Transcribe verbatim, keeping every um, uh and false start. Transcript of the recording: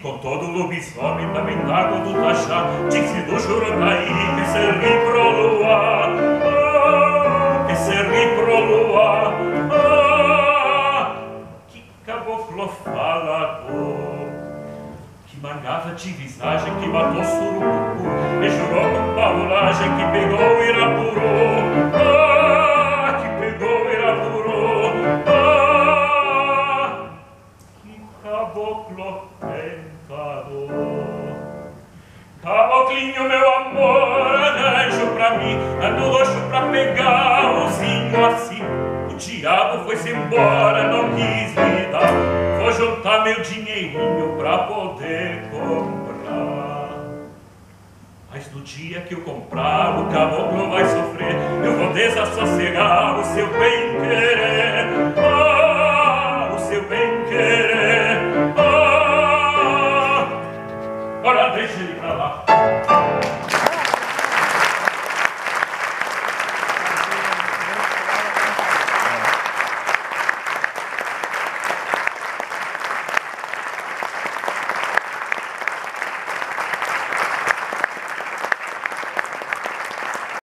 com todo o lobisomem também d'água do Taxá, disse do Jurucaí que se ri pro luar, ah, que se ri pro luar, ah, que caboclo falador, que mangava de visagem, que matou surucucu, e jurou com paulagem que pegou o Irapuru, ah, que pegou o Irapuru, ah, que caboclo tentador. Caboclinho, meu amor, arranjo pra mim, ando roxo pra pegar o zinho assim. O diabo foi-se embora, não quis me dar, vou juntar meu dinheirinho pra poder comprar. Mas no dia que eu comprar, o caboclo vai sofrer, eu vou desassossegar o seu bem-querer.